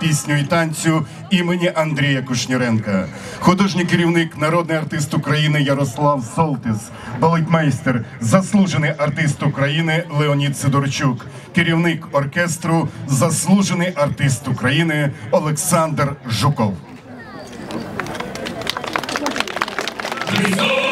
пісню і танцю імені Андрія Кушніренка. Художній керівник, народний артист України Ярослав Солтис, балетмейстер, заслужений артист України Леонід Сидорчук, керівник оркестру, заслужений артист України Олександр Жуков. Result.